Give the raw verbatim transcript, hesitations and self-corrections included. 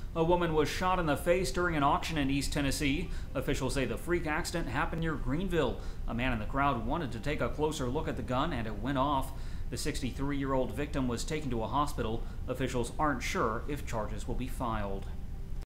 A woman was shot in the face during an auction in East Tennessee. Officials say the freak accident happened near Greeneville. A man in the crowd wanted to take a closer look at the gun and it went off. The sixty-three-year-old victim was taken to a hospital. Officials aren't sure if charges will be filed.